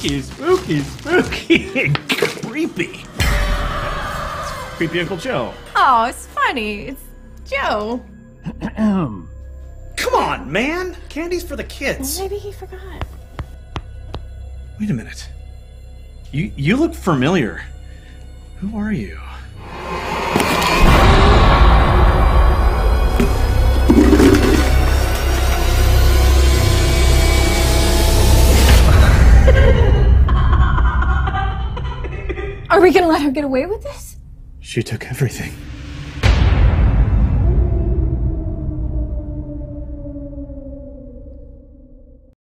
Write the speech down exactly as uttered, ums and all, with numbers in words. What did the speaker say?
spooky, spooky, spooky, and creepy. It's creepy Uncle Joe. Oh, it's funny. It's Joe. Come on, man! Candy's for the kids. Maybe he forgot. Wait a minute. You you look familiar. Who are you? Are we gonna let her get away with this? She took everything.